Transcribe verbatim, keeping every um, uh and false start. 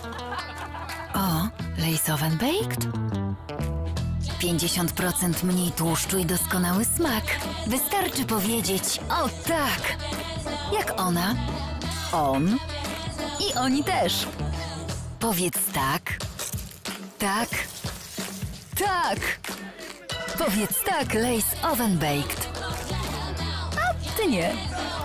O, Lay's Oven Baked? pięćdziesiąt procent mniej tłuszczu i doskonały smak. Wystarczy powiedzieć o tak! Jak ona, on i oni też. Powiedz tak, tak, tak. Powiedz tak, Lay's Oven Baked. A ty nie.